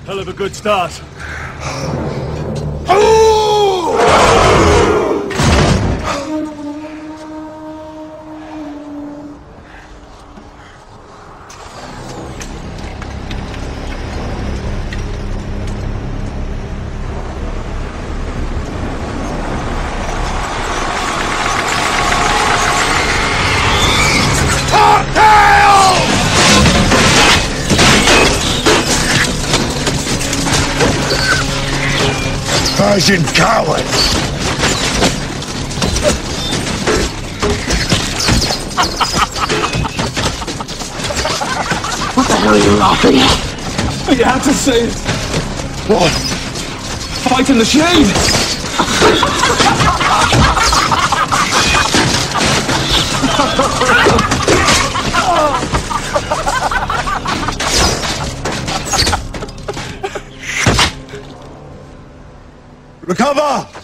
Hell of a good start. Persian cowards! What the hell are you laughing at? You had to say it. What? Fight in the shade. Recover!